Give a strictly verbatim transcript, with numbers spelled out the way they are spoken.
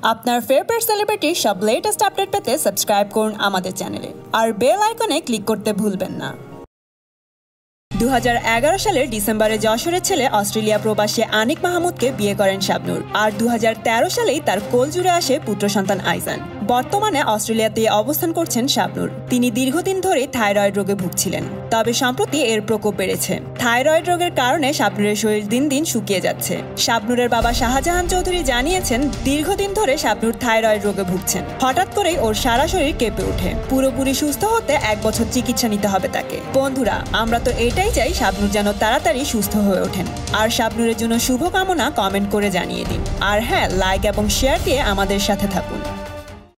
আপনার ফেভারিট সেলিব্রিটির সব latest update পেতে সাবস্ক্রাইব করুন আমাদের চ্যানেলে আর বেল আইকনে ক্লিক করতে ভুলবেন না। দু হাজার এগারো সালের ডিসেম্বরে যশোরের ছেলে অস্ট্রেলিয়া প্রবাসী আনিক মাহমুদকে বিয়ে করেন শাবনূর। আর দু হাজার তেরো সালেই তার কোল জুড়ে আসে পুত্র সন্তান আইজান। বর্তমানে অস্ট্রেলিয়াতে অবস্থান করছেন শাবনূর। তিনি দীর্ঘদিন ধরে থাইরয়েড রোগে ভুগছিলেন, তবে সম্প্রতি এর প্রকোপ বেড়েছে। থাইরয়েড রোগের কারণে শাবনূরের শরীর দিন দিন শুকিয়ে যাচ্ছে। শাবনূরের বাবা শাহজাহান চৌধুরী জানিয়েছেন, দীর্ঘদিন ধরে শাবনূর থাইরয়েড রোগে ভুগছেন। হঠাৎ করেই ওর সারা শরীর কেঁপে ওঠে। পুরোপুরি সুস্থ হতে এক বছর চিকিৎসা নিতে হবে তাকে। বন্ধুরা, আমরা তো এটাই চাই শাবনূর যেন তাড়াতাড়ি সুস্থ হয়ে ওঠেন। আর শাবনূরের জন্য শুভকামনা কমেন্ট করে জানিয়ে দিন। আর হ্যাঁ, লাইক এবং শেয়ার দিয়ে আমাদের সাথে থাকুন।